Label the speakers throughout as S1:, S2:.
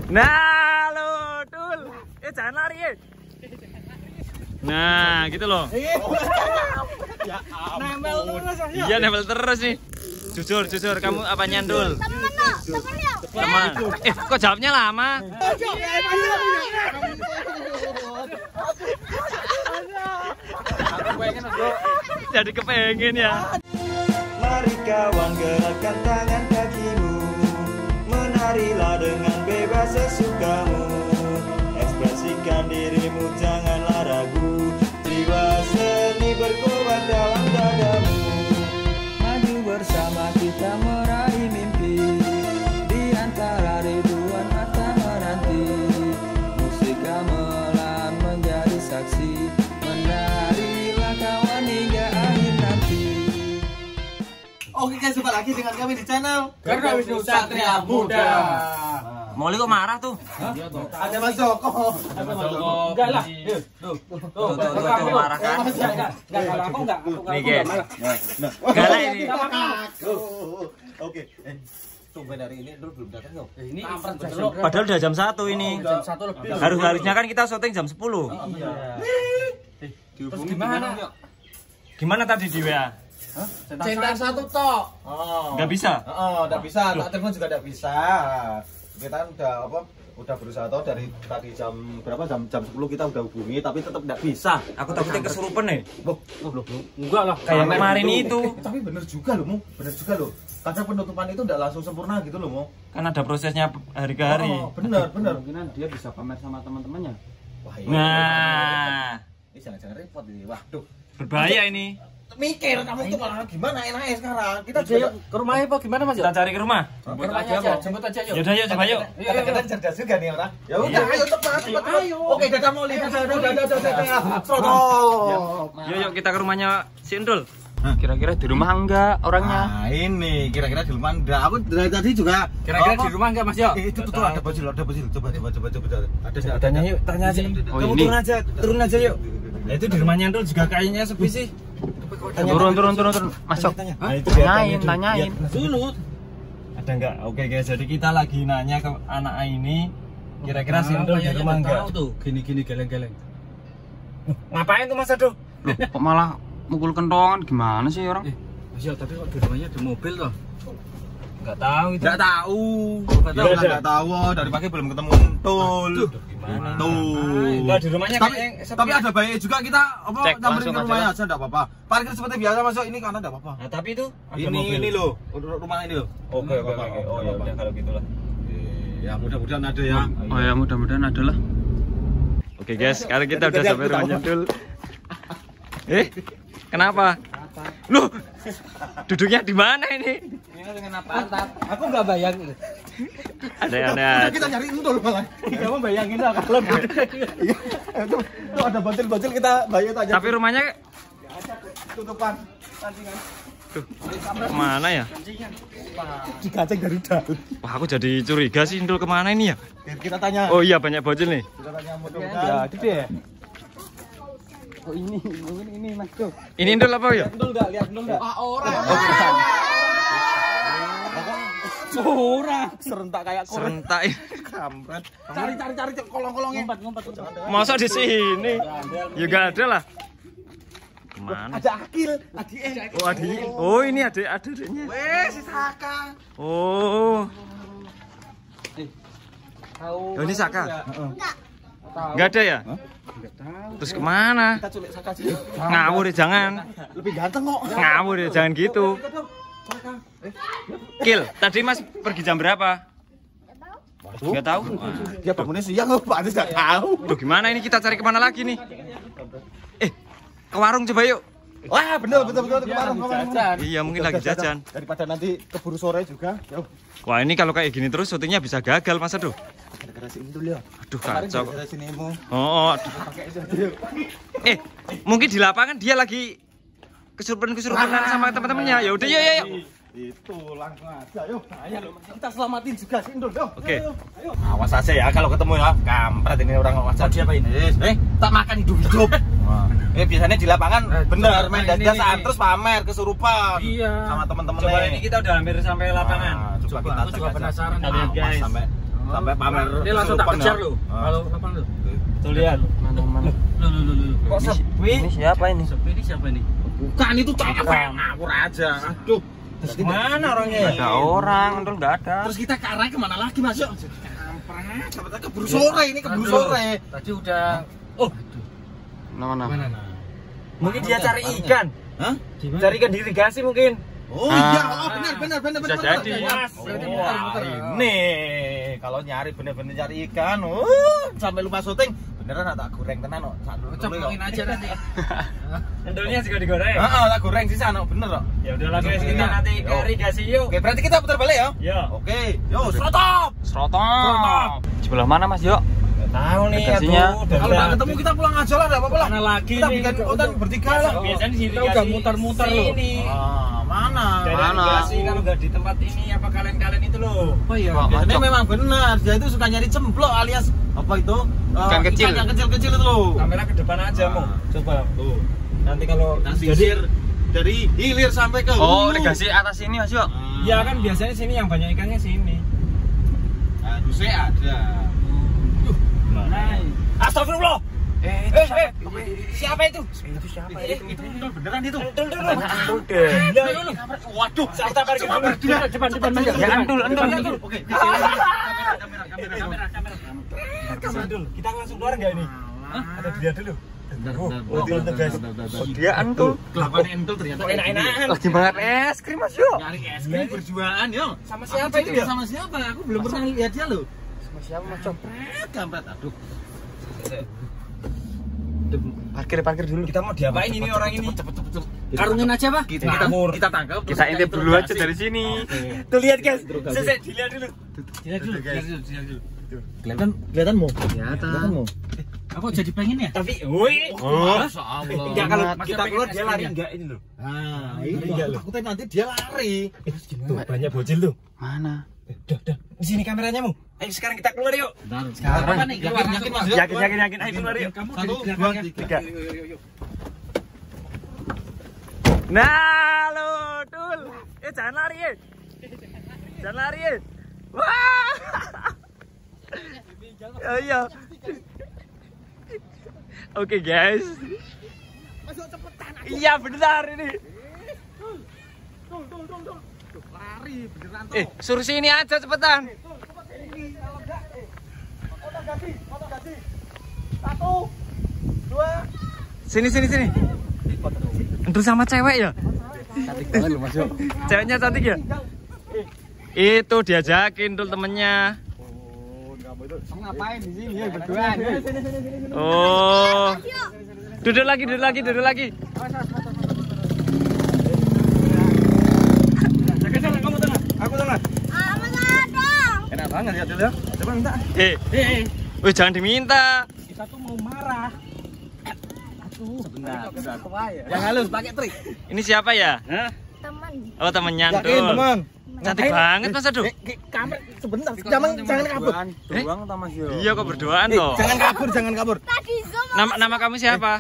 S1: Nah, lo, Dul. Jangan lari, ya. Nah, gitu loh.
S2: Ya nempel terus ya.
S1: Iya, nempel terus nih. Jujur, kamu apa nyandul? Teman. Kok jawabnya lama? Jadi kepengen ya.
S3: Mari kawan gerakkan tangan kakimu, menarilah dengan bebas sesukamu, ekspresikan dirimu janganlah ragu, jiwa seni berkobar dalam dadamu. Maju bersama kita meraih mimpi, di antara ribuan mata menanti, musik gamelan menjadi saksi, menarilah kawan hingga akhir nanti.
S2: Oke guys, jumpa lagi dengan kami di channel Garda Wisnu Satria Muda.
S1: Molly kok marah tuh?
S2: Ada Mas Joko. Enggak lah.
S1: Tuh marah kan?
S2: Enggak, aku enggak.
S1: Nih guys. Galak ini.
S2: Oke. Tunggu dari ini dulu belum datang loh. Ini
S1: Padahal udah jam 1 ini.
S2: jam 1 lebih.
S1: Harusnya kan kita syuting jam 10.
S2: Iya. Terus gimana?
S1: Gimana tadi di WA?
S2: Centang satu tok.
S1: Nggak bisa?
S2: Nggak bisa. Tak telepon juga nggak bisa. Kita kan udah berusaha toh dari tadi jam berapa? Jam 10 kita udah hubungi tapi tetap nggak bisa.
S1: Aku takutnya kesurupan nih.
S2: Loh, enggak lah.
S1: Kayak kemarin itu.
S2: Tapi bener juga loh, Mu. Bener juga loh. Karena penutupan itu nggak langsung sempurna gitu loh, Mu.
S1: Kan ada prosesnya hari ke hari.
S2: Oh, bener.
S4: Kemungkinan dia bisa pamer sama teman-temannya.
S2: Wah, iya.
S1: Nah,
S2: Ini jangan repot ini. Waduh.
S1: berbahaya ini.
S2: Mikir kamu tuh malah gimana enaknya sekarang. Kita
S4: Yuk ke rumahnya apa gimana Mas?
S1: Kita cari ke rumah.
S2: ke rumahnya aja, jemput aja yuk.
S1: Yaudah yuk, coba yuk.
S2: Kadang-kadang cerdas juga nih orang. Ya udah, ayo cepat. Oke, dadah Molly, dadah. Stop.
S1: Yuk kita ke rumahnya si Endul. Kira-kira di rumah enggak orangnya?
S2: Nah, ini kira-kira di rumah enggak. Aku dari tadi juga
S4: Kira-kira di rumah enggak Mas yo?
S2: Itu tuh ada bocil. Coba. Ada.
S1: Tanya yuk, tanya aja.
S2: Kamu
S1: ini.
S2: turun aja yuk.
S1: Nah, itu di rumahnya Endul juga kayaknya sepi sih.
S4: Turun. Masuk.
S1: Nah, itu
S4: Tanyain.
S1: Dulu. Ada enggak? Oke guys, jadi kita lagi nanya ke anak ini. Kira-kira si Endul di rumah enggak?
S4: Tuh, gini geleng-geleng.
S1: Ngapain tuh Mas Aduh?
S4: Loh, kok malah mukul kentongan gimana sih orang?
S5: Mas yo, tapi kok di rumahnya ada mobil toh?
S1: Enggak tahu itu.
S2: Enggak tahu. Enggak tahu. Dari pagi belum ketemu Entul.
S1: Gimana?
S2: Tuh.
S1: Enggak di rumahnya
S2: Tapi ada baiknya juga kita
S1: Cek,
S2: nyamperin
S1: langsung
S2: ke
S1: aja
S2: rumahnya
S1: lah.
S2: aja enggak apa-apa. Parkir seperti biasa Mas, ini karena enggak apa-apa.
S1: Nah, tapi itu
S2: Ini loh, rumah ini loh.
S1: Oke. Oh ya udah kalau gitulah.
S2: Ya mudah-mudahan ada ya.
S4: Oh ya, mudah-mudahan ada lah.
S1: Oke guys, sekarang kita udah sampai rumahnya Endul. Kenapa? Loh, duduknya di mana ini?
S4: Aku enggak bayangin.
S1: Ada.
S2: Kita nyari Entul malah.
S4: Kamu bayangin lah kalau
S2: Itu ada bocil kita bayar aja.
S1: Tapi rumahnya
S2: Tutupan.
S1: kemana ya?
S2: Dikaceng dari dalam.
S1: Wah, aku jadi curiga sih Endul kemana ini ya?
S2: Kita tanya.
S1: Oh iya, banyak bocil nih.
S2: Kita tanya mudah-mudahan.
S4: Gede ya? Oh ini, mungkin ini Mas Jo.
S1: Ini Endul apa ya?
S2: Entul enggak? Lihat Entul enggak?
S4: Orang.
S2: Serentak kayak
S1: Serentak.
S2: kampret. Cari kolong-kolongnya.
S4: Ngumpet.
S1: Masa di sini? Ya enggak ada lah. Kemana?
S2: Ada Akil, adik.
S1: Oh, adik. Oh, ini adiknya.
S2: Wes, si Saka.
S1: Oh.
S4: Tahu.
S1: Oh, ini Saka. Enggak ada ya? Terus kemana?
S2: Kita culik Saka sih.
S1: Ngawur ya, jangan.
S2: Lebih ganteng kok.
S1: Ngawur ya, jangan gitu. Kil, tadi Mas pergi jam berapa? Enggak tahu.
S2: Dia bangunnya siang kok, Pak Anies enggak tahu.
S1: Duh, gimana ini kita cari kemana lagi nih? Ke warung coba yuk.
S2: Wah, betul ke warung.
S1: Iya, mungkin lagi jajan.
S2: Daripada nanti keburu sore juga.
S1: Wah, ini kalau kayak gini terus syutingnya bisa gagal, Mas. Aduh.
S2: Gara-gara si Entul ya.
S1: Aduh, kacau.
S2: Gara-gara si Nemo.
S1: Oh, aduh. Mungkin di lapangan dia lagi kesurupan sama teman-temannya. Ya udah, yuk.
S2: Itu langsung aja, yuk. Ayo, kita selamatin juga si Entul, yuk.
S1: Oke.
S2: Ayo. Awas aja ya kalau ketemu ya. Kampret ini orang awas aja apa ini? Tak makan hidup-hidup. Biasanya di lapangan bener main dadas terus pamer kesurupan.
S4: Iya.
S2: Sama teman-teman.
S1: Coba ini kita udah hampir sampai lapangan.
S2: Coba kita
S4: Aku juga penasaran
S1: Lihat guys.
S2: sampai Sampai pamer.
S5: Ini langsung tak
S2: kesurupan,
S5: kejar
S2: ya.
S5: lo.
S2: Ah.
S5: Kalau kapan lo?
S1: Tuh lihat.
S4: Mana.
S1: Kok sepi?
S4: Ini siapa ini?
S5: Sepi ini siapa ini?
S2: Bukan itu cewek, aku aja. Aduh.
S1: Terus mana orangnya?
S4: Ada orang, Ndul enggak ada.
S2: Terus kita ke arah kemana lagi Mas? Yuk. Kampret, sampai keburu sore ini keburu sore.
S5: Tadi udah.
S1: Oh,
S4: Mana?
S5: Mana?
S1: mungkin dia cari ikan.
S2: Hah?
S1: Cari ikan di irigasi mungkin.
S2: Oh iya, oh benar.
S4: Bisa jadi.
S5: Berarti
S2: Wah,
S5: muter-muter.
S2: ini kalau nyari bener-bener cari ikan, sampai lupa syuting, beneran tak goreng tenan kok.
S5: Copokin aja nanti.
S1: Endulnya juga digoreng.
S2: Heeh, tak goreng sih sana bener kok.
S1: Ya udahlah guys, kita nanti ke irigasi yuk.
S2: Oke, berarti kita putar balik ya?
S1: Ya.
S2: Oke, yo stop.
S4: Serotong. Sebelah mana Mas, Yo?
S1: Tahu nih
S4: Irigasinya.
S2: Kalau nggak ketemu kita pulang aja lah, nggak apa-apa lah.
S1: Mana lagi
S2: Kita
S1: nih?
S2: bikin konten bertiga lah.
S1: Biasanya di sini
S5: Kita udah muter-muter loh.
S1: Sini.
S2: Mana?
S1: Dari
S4: Mana?
S1: irigasi kalau nggak di tempat ini apa kalian itu loh.
S5: Oh iya.
S2: Biasanya memang benar, dia itu suka nyari cemplok alias apa itu?
S4: Ikan kecil.
S2: Ikan yang kecil-kecil itu loh.
S1: Kamera ke depan aja mau. Coba.
S2: Tuh.
S1: Nanti kalau
S2: Sisir dari hilir sampai ke
S4: Oh,
S2: hulu.
S4: irigasi atas ini Mas, Yo.
S1: ya kan biasanya sini yang banyak ikannya sini.
S2: Harusnya ada.
S1: Astagfirullah. Siapa itu?
S2: Itu siapa? Itu beneran itu.
S1: Antul deh.
S2: Waduh,
S1: Kita parkir dulu. Depan.
S4: Ya Andul.
S2: Oke, kamera.
S1: Antul. Kita langsung keluar nggak ini? Ada dia dulu.
S4: Dia Andul.
S5: Kelakuan entul ternyata.
S1: Enak-enakan.
S4: Lagi banget es krim Mas, Yo.
S2: Nyari es krim berjualan, yo.
S1: Sama siapa itu ya?
S2: Sama siapa? Aku belum pernah lihat dia loh.
S4: Sama siapa Mas?
S2: Kampret, aduh.
S4: Parkir dulu.
S1: Kita mau diapain ini orang ini?
S2: Cepet.
S5: Karungin aja, Pak.
S2: Kita tangkap.
S4: Kita intip dulu aja dari sini.
S1: Tuh lihat guys. Saya dilihat dulu.
S5: Dilihat dulu.
S2: Kelihatan mau?
S5: Kelihatan. Aku jadi pengen ya?
S1: Tapi, woi.
S2: Masya Allah.
S1: Enggak kalau kita keluar dia lari enggak ini loh.
S2: Nah,
S1: Ini
S2: ini
S1: enggak
S2: aku
S1: loh.
S2: takutnya nanti dia lari.
S1: Tuh banyak bocil tuh.
S4: Mana?
S1: Dah. Di sini kameranya mu. Ayo sekarang kita keluar yuk.
S5: Sekarang apa nih?
S2: Yakin Mas?
S1: Yakin. Ayo keluar yuk.
S5: Kamu
S2: 1, 2, 3.
S5: Yuk.
S1: Nah, lo, Dul. Jangan lari ya. Jangan lari ya. Wah. Iya. Oke, guys. Iya, benar ini.
S2: Lari beneran tuh.
S4: Suruh sini aja cepetan.
S2: Foto gaji. 1, 2.
S4: Sini. Entul sama cewek ya?
S5: Cantik banget lu, Mas.
S4: Ceweknya cantik ya? Itu diajakin dul temennya.
S5: Kamu ngapain di sini ya berdua?
S4: Oh. Duduk lagi.
S1: Kamu tengah. Aku tengah.
S2: Enak banget ya dulu ya. Coba minta.
S4: Wih jangan diminta.
S5: Kita tuh mau marah.
S2: Sebentar.
S5: Yang halus pakai trik.
S4: Ini siapa ya?
S6: Teman.
S4: Oh temennya
S2: Yakin
S4: Dul.
S2: teman.
S4: Cantik banget Mas Aduh.
S2: Kamera sebentar. Jangan kabur.
S4: Doang Mas Yo. Iya kok berduaan toh.
S2: Jangan kabur.
S6: Tadi Zoom.
S4: Nama kamu siapa?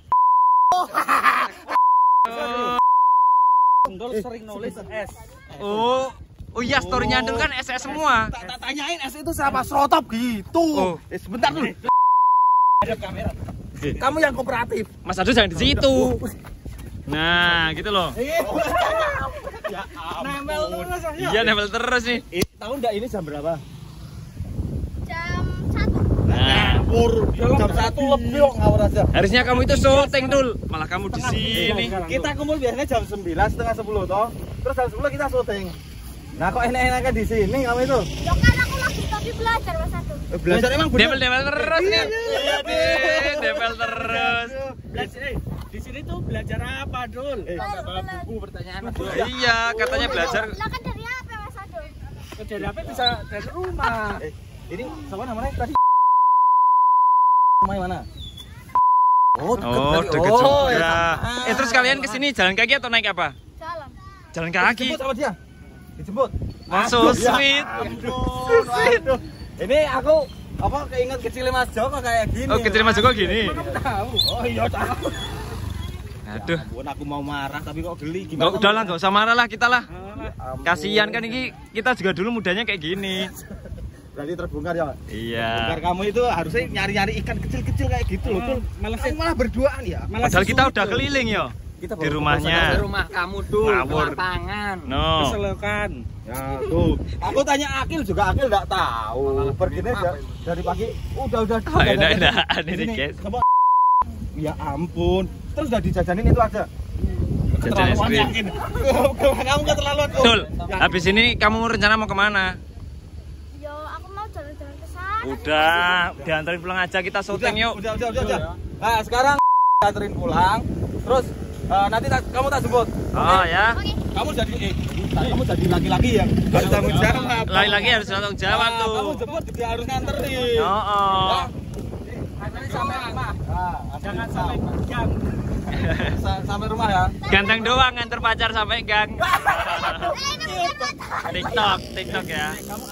S5: Endol sering nulis S.
S4: Oh iya storynya Dul kan SS semua.
S2: Tak tanyain S itu siapa? Serotop gitu.
S4: Oh.
S2: Sebentar dulu. Ada kamera. Kamu yang kooperatif.
S4: Mas Aduh jangan di situ. Nah gitu loh.
S2: Ya nempel terus ya.
S4: Iya nempel terus nih.
S2: Tahu enggak ini jam berapa?
S6: Jam 1.
S4: Nah
S2: Jam 1 lebih kok ngawur aja.
S4: harusnya kamu itu syuting Dul. Malah kamu di sini.
S2: Kita kumpul biasanya jam 9 setengah 10 toh. Terus jam 10 kita syuting. Nah kok enak-enakan di sini kamu itu?
S6: Ya kan aku lagi tadi belajar Mas Satu.
S2: Belajar emang bener.
S4: Dempel terus nih. Iya deh, dempel terus.
S5: Di sini tuh belajar apa, Dul?
S6: Buku
S5: Pertanyaan
S4: Iya, katanya belajar.
S6: Lah kan dari apa Mas Satu?
S5: dari apa bisa dari rumah.
S2: Ini siapa namanya tadi? Rumahnya mana?
S4: Oh, deket juga. Terus kalian kesini jalan kaki atau naik apa?
S6: Jalan.
S4: Jalan kaki.
S2: Dijemput sama dia. Dijemput.
S4: So sweet.
S2: Aduh. Ini aku apa keinget kecilnya Mas Joko kayak gini.
S4: Oh, kecil Mas Joko gini.
S2: Tahu. Oh iya tahu.
S4: Aduh.
S2: Ampun, aku mau marah tapi kok geli.
S4: Nggak, udahlah, nggak usah marah lah kita lah. Kasihan kan ini kita juga dulu mudanya kayak gini.
S2: Berarti terbongkar ya.
S4: Iya.
S2: Bongkar kamu itu harusnya nyari-nyari ikan kecil-kecil kayak gitu loh, Dul. Malah berduaan ya.
S4: Padahal kita udah keliling yo.
S2: Kita
S4: Di rumahnya.
S5: Di rumah kamu Dul,
S4: Ngawur.
S5: lapangan.
S4: No.
S5: Keselokan.
S2: Ya tuh, aku tanya Akil juga Akil nggak tahu. Perginya dari pagi udah.
S4: Oh, enak-enakan ini, guys.
S2: Ya ampun, terus udah dijajanin itu aja.
S4: Jajan es krim.
S2: Yakin. Kamu keterlaluan.
S4: Betul. Habis ini kamu rencana mau kemana?
S6: Yo, aku mau jalan-jalan ke sana.
S4: Udah, diantarin pulang aja kita syuting yuk.
S2: Udah. Nah sekarang anterin pulang, terus nanti kamu tak jemput.
S4: Oh ya.
S6: Oke.
S2: Kamu jadi laki-laki ya, harus tanggung jawab.
S4: Lagi-lagi harus tanggung jawab
S2: Kamu
S4: tuh.
S2: jemput juga harus nganterin.
S4: Oh.
S2: Anterin sampai rumah. Jangan sampai gang. Sampai rumah ya.
S4: Ganteng doang nganter pacar sampai gang. TikTok ya.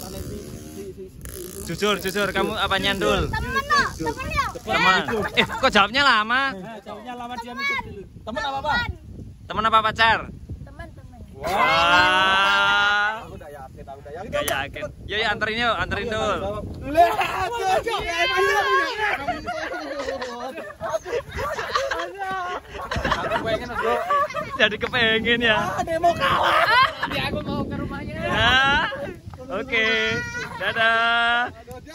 S4: Jujur kamu apa nyandul?
S6: Temen yo.
S4: Teman. Kok jawabnya lama?
S5: Jauhnya lama dia mikir dulu.
S2: Temen apa?
S4: Teman apa pacar?
S6: Temen.
S4: Wah.
S2: Aku udah yakin.
S4: Gak yakin. Yuk anterin dul. Jadi kepengen ya.
S2: Mau kalah.
S5: Nanti aku mau ke rumahnya.
S4: Nah, oke. Dadah.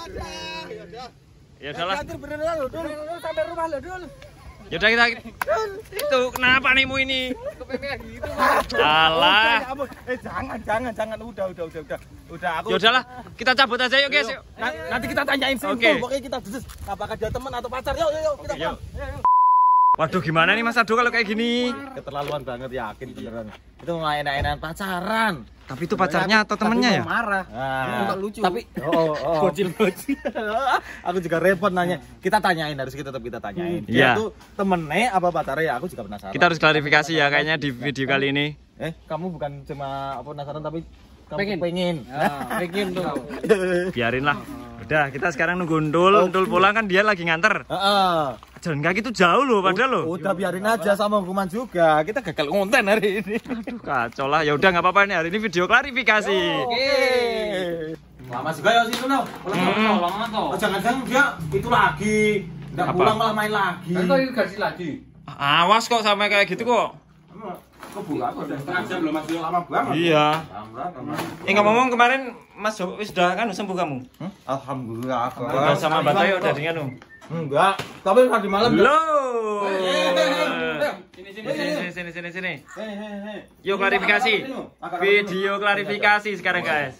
S4: Ya udahlah.
S5: Sampai rumah lo Dul.
S4: Ya udah kita itu kenapa animu ini?
S5: Kepengen gitu.
S4: Alah.
S2: Jangan. Udah aku.
S4: Ya udahlah, kita cabut aja yuk guys. Yuk.
S2: Nanti kita tanyain simpel.
S4: Oke.
S2: Pokoknya kita desis apakah dia teman atau pacar. Yuk kita
S4: Yuk.
S2: pulang.
S4: Waduh gimana nih Mas Ado kalau kayak gini?
S2: Keterlaluan banget yakin beneran. Itu mau enak-enakan pacaran.
S4: Tapi itu pacarnya atau temennya ya?
S2: Tapi mau marah.
S5: Itu lucu.
S2: Tapi bocil. Aku juga repot nanya. Kita tanyain, harus kita tanyain.
S4: Iya.
S2: Dia tuh temennya apa pacarnya ya? Aku juga penasaran.
S4: Kita harus klarifikasi ya kayaknya di video kali ini.
S2: Kamu bukan cuma penasaran tapi kamu
S5: Pengen.
S2: pengen.
S5: Pengen tuh.
S4: Biarin lah. Udah kita sekarang nunggu Ndul pulang kan dia lagi nganter. Jalan kaki itu jauh loh padahal loh.
S2: Udah biarin aja sama hukuman juga. Kita gagal ngonten hari ini.
S4: Aduh kacau lah. Ya udah nggak apa-apa nih hari ini video klarifikasi.
S2: Oke. Lama juga ya sih Nuno.
S5: Lama toh.
S2: Jangan-jangan dia itu lagi. Enggak
S4: Apa?
S2: pulang malah main lagi.
S5: Kan kok gaji lagi.
S4: Awas kok sampai kayak gitu kok.
S2: Kebuka kok udah setengah jam belum masih lama banget.
S4: Iya. Ngomong kemarin Mas Jo wis udah kan sembuh kamu?
S2: Alhamdulillah.
S4: Udah sama Mbak Toyo udah dengan lu.
S2: Enggak, tapi tadi malam.
S4: Loh.
S5: Sini.
S4: Sini. Yuk klarifikasi. Video klarifikasi sekarang guys.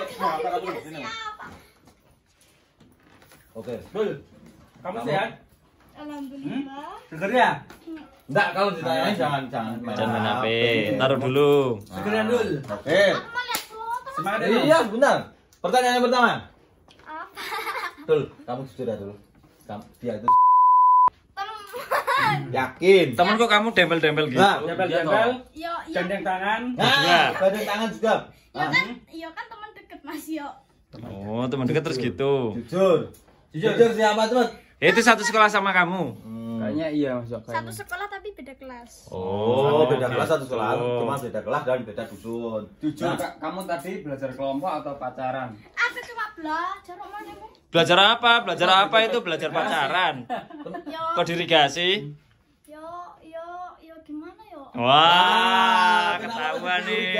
S2: Oke.
S5: Kamu sehat?
S6: Alhamdulillah.
S5: Seger ya?
S2: Enggak, kalau ditanyain jangan.
S4: Jangan main HP. Taruh dulu.
S5: Segeran Dul.
S2: Oke.
S6: Aku mau lihat foto.
S5: Semangat ya.
S2: Iya, bentar. Pertanyaan yang pertama.
S6: Apa?
S2: Dul, kamu jujur ya dulu. Dia itu
S6: Temen.
S2: yakin.
S4: Temen kok kamu dempel-dempel gitu?
S2: Nah,
S5: Jempel-jempel.
S6: Yo.
S5: Gandeng tangan.
S2: Nah, badai tangan juga.
S6: Yo kan teman deket Mas yo.
S4: Oh, teman dekat terus gitu.
S2: Jujur siapa tuh?
S4: Itu satu sekolah sama kamu.
S5: Kayaknya iya Mas.
S6: Satu sekolah tapi beda kelas.
S2: Oh, beda kelas satu sekolah.
S4: Oh.
S2: Cuma beda kelas dan beda dusun.
S5: Jujur kamu tadi belajar kelompok atau pacaran?
S6: Aku cuma belajar mana Bu?
S4: Belajar apa? Belajar apa itu? Belajar pacaran.
S6: Yo.
S4: Kok dirigasi?
S6: Yo gimana yo?
S4: Wah, ketahuan nih.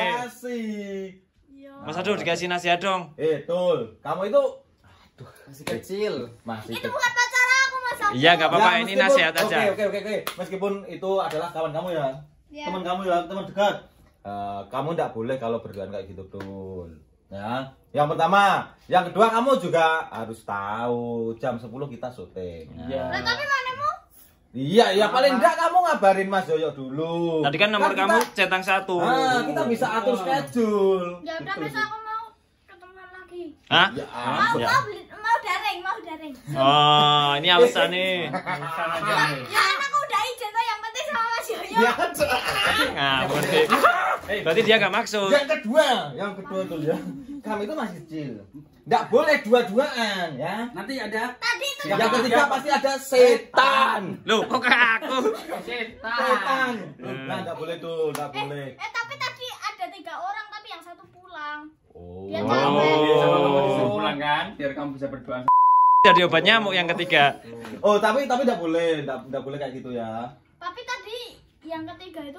S6: Yo.
S4: Mas Ado dikasih nasihat dong.
S2: Tul, kamu itu
S5: Masih kecil.
S2: masih
S6: Itu bukan pacar aku Mas.
S4: Iya, nggak apa-apa.
S2: Ya,
S4: Ini
S2: meskipun-
S4: nasihat aja.
S2: Oke. Meskipun itu adalah kawan kamu ya.
S6: Iya.
S2: Teman kamu ya, teman dekat. Kamu tidak boleh kalau berduaan kayak gitu, Tul. Ya. Yang pertama, yang kedua kamu juga harus tahu jam 10 kita syuting.
S5: Iya.
S6: Lah tapi manemu?
S2: Iya, paling enggak kamu ngabarin Mas Yoyo dulu.
S4: Tadi kan nomor
S2: kita-
S4: kamu centang 1.
S2: kita bisa atur schedule.
S6: Ya udah besok aku mau ketemuan lagi.
S4: Hah?
S2: Ya,
S6: Mau daring.
S4: Oh, ini alasan nih.
S6: Ya kan aku udah izin tuh yang penting sama Mas Yoyo.
S2: Ya,
S4: Ngawur deh. Berarti dia nggak maksud.
S2: yang kedua tuh ya. Kamu itu masih kecil. Enggak boleh dua-duaan ya.
S5: Nanti ada
S6: Tadi itu
S2: Yang ketiga pasti ada setan.
S4: Loh, kok kayak aku?
S2: Setan. Nah, enggak boleh tuh, enggak boleh.
S6: tapi tadi ada 3 orang tapi yang satu pulang.
S2: Oh.
S6: Dia
S5: sama kamu disuruh pulang pulang kan, biar kamu bisa berdua.
S4: Jadi obat nyamuk yang ketiga.
S2: Oh, tapi enggak boleh kayak gitu ya.
S6: Tapi tadi yang ketiga itu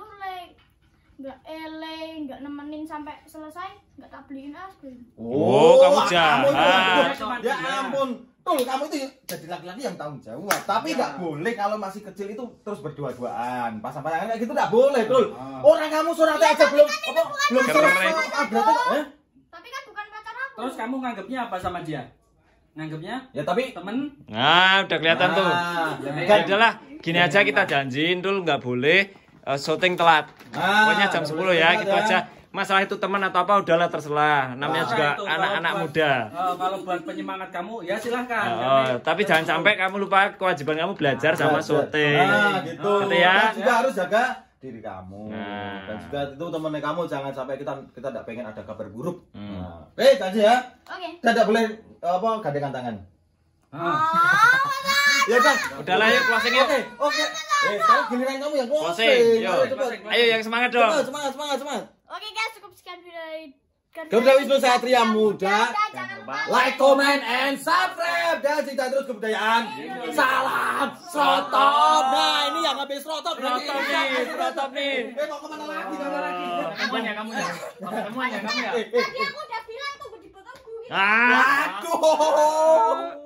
S6: nggak nemenin sampai selesai, nggak tak beliin es krim.
S4: Oh, kamu jahat.
S2: Ya ampun. Tul, kamu itu jadi laki-laki yang tanggung jawab. Tapi nggak boleh kalau masih kecil itu terus berdua-duaan. Pasang-pasangan kayak gitu nggak boleh, Tul. Orang kamu suratnya aja belum belum
S4: Keren.
S2: berarti
S6: Tapi kan bukan pacar aku.
S5: Terus kamu nganggapnya apa sama dia? Nganggapnya
S2: ya tapi
S5: temen?
S4: Nah, udah kelihatan tuh.
S2: kan
S4: Udahlah, gini aja kita janjiin dulu nggak boleh syuting telat. Pokoknya jam 10 ya, gitu aja. Masalah itu teman atau apa udahlah terserah. Namanya juga
S5: Itu,
S4: anak-anak
S5: kalau
S4: muda.
S5: Kalau buat penyemangat kamu, ya silahkan.
S4: Tapi jangan sampai kamu lupa kewajiban kamu belajar sama syuting.
S2: gitu.
S4: Gitu ya.
S2: Dan juga harus jaga diri kamu.
S4: Nah.
S2: Dan juga itu temennya kamu jangan sampai kita tidak pengen ada kabar buruk.
S4: Hmm.
S2: Nah. Janji ya.
S6: Oke.
S2: Kita tidak boleh gandengan tangan. Ya kan?
S4: Udahlah yuk closing yuk.
S2: Oke. Sekarang giliran kamu yang
S4: Closing. Yuk.
S2: Ayo, cepat.
S4: Ayo yang semangat dong.
S2: Semangat.
S6: Oke guys, cukup sekian video.
S2: Garuda Wisnu Satria Muda.
S6: Jangan lupa
S2: Like, comment, and subscribe. Dan cinta terus kebudayaan. Salam Srotop. Nah, ini yang habis Srotop.
S4: Srotop nih.
S2: Mau kemana lagi?
S5: Kamu ya.
S6: Tadi aku udah bilang tuh di belakangku.
S4: Ah.
S2: Aduh.